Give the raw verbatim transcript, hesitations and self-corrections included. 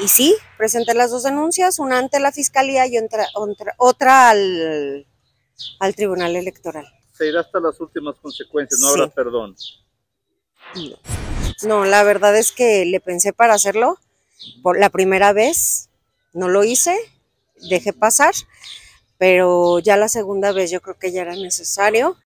Y sí, presenté las dos denuncias, una ante la fiscalía y otra, otra, otra al, al Tribunal Electoral. Se irá hasta las últimas consecuencias, no Sí. habrá perdón. No, la verdad es que le pensé para hacerlo. Por la primera vez no lo hice, dejé pasar, pero ya la segunda vez yo creo que ya era necesario.